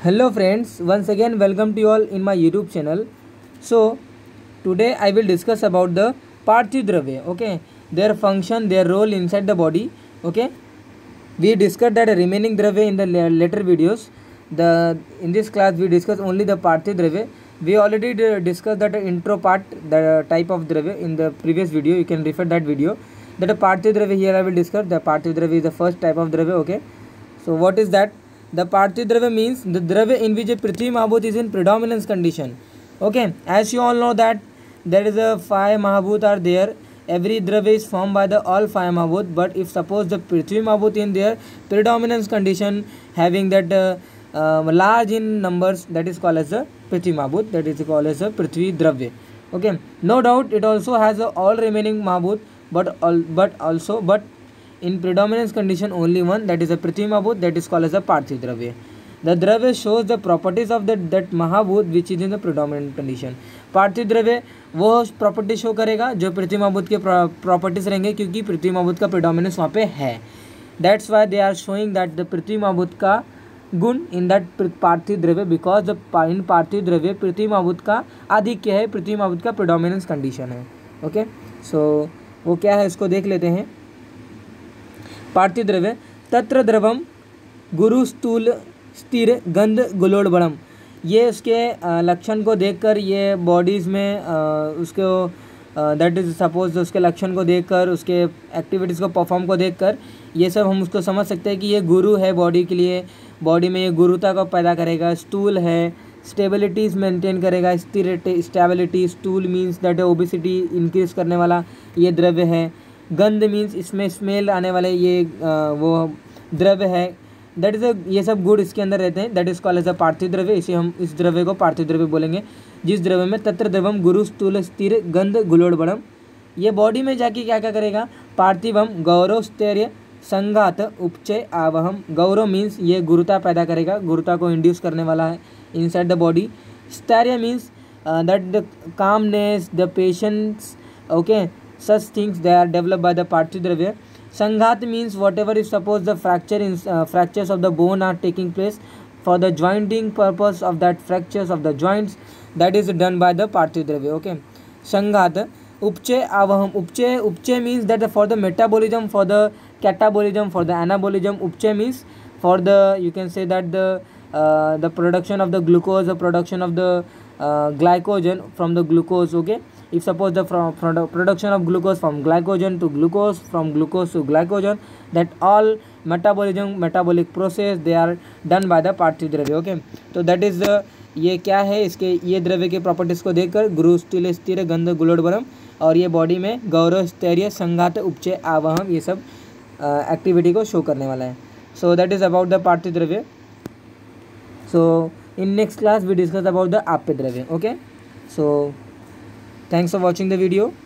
Hello friends, once again welcome to you all in my YouTube channel. So today I will discuss about the Parthiv Dravya, okay, their function, their role inside the body, okay. We discussed that remaining Dravya in the later videos. In this class we discuss only the Parthiv Dravya. We already discussed that intro part, the type of Dravya in the previous video. You can refer that video. That a Parthiv Dravya here I will discuss. The Parthiv Dravya is the first type of Dravya, okay. So what is that? The Parthiv Dravya means the Dravya in which a Prithvi Mahabhut is in predominance condition. Okay, as you all know that there is a 5 Mahabhut are there. Every Dravya is formed by the all 5 Mahabhut. But if suppose the Prithvi Mahabhut in their predominance condition having that large in numbers, that is called as a Prithvi Mahabhut. That is called as a Prithvi Dravya. Okay, no doubt it also has all remaining Mahabhut, but in predominance condition only one, that is a Prithvi Mahabhut, that is called as a Parthiv Dravya. The Dravya shows the properties of that Mahabhut which is in the predominant condition. Parthiv Dravya वो property show करेगा जो पृथ्वी महाभूत के properties रहेंगे, क्योंकि पृथ्वी महाभूत का predominance वहाँ पे है. That's why they are showing that the पृथ्वी महाभूत का गुण इन दैट पार्थिव द्रव्य, बिकॉज इन पार्थिव द्रव्य पृथ्वी महाभूत का आधिक्य है, पृथ्वी महाभूत का प्रिडोमिनेंस कंडीशन है. ओके, सो वो क्या है इसको देख लेते हैं. पार्थिव द्रव्य तत्र द्रवम गुरु स्थूल स्थिर गंध गुलोड़ बड़म. ये उसके लक्षण को देखकर, ये बॉडीज़ में उसको दैट इज सपोज उसके लक्षण को देखकर, उसके एक्टिविटीज़ को परफॉर्म को देखकर ये सब हम उसको समझ सकते हैं कि ये गुरु है बॉडी के लिए. बॉडी में ये गुरुता को पैदा करेगा. स्टूल है, स्टेबिलिटीज़ मेंटेन करेगा. स्टेबिलिटी, स्टूल मीन्स दैट ओबेसिटी इंक्रीज करने वाला ये द्रव्य है. गंध मीन्स इसमें स्मेल आने वाले ये वो द्रव्य है. दैट इज़ ये सब गुण इसके अंदर रहते हैं. That is called as a पार्थिव द्रव्य. इसे हम इस द्रव्य को पार्थिव द्रव्य बोलेंगे, जिस द्रव्य में तत्र द्रवम गुरु स्थूल स्थिर गंध गुलोड़ बड़म. ये बॉडी में जाके क्या क्या करेगा? पार्थिवम गौरव स्थैर्य संघात उपचय आवहम. गौरव मीन्स ये गुरुता पैदा करेगा, गुरुता को इंड्यूस करने वाला है इनसाइड द बॉडी. स्थैर्य means that the calmness, the patience, okay, such things they are developed by the Parthiv Dravya. Sanghat means whatever if suppose the fractures of the bone are taking place, for the jointing purpose of that fractures of the joints, that is done by the Parthiv Dravya. Okay, Sanghat. Upchay avaham. Upchay means that for the metabolism, for the catabolism, for the anabolism. Upchay means for the, you can say that the production of the glucose, the production of the glycogen from the glucose. Okay, if suppose the production of glucose from glycogen to glucose, from glucose to glycogen, that all metabolic process they are done by the Parthiv Dravya. Okay, तो that is ये क्या है, इसके ये द्रव्य के properties को देखकर गुरु स्थूल स्थिर गंध गुलोड़ बड़म, और ये बॉडी में गौरव स्थैर्य संघात उपचय आवहम, ये सब एक्टिविटी को शो करने वाला है. So that is about the पार्थिव द्रव्य. So in next class we discuss about the आप्य द्रव्य. Okay, so thanks for watching the video.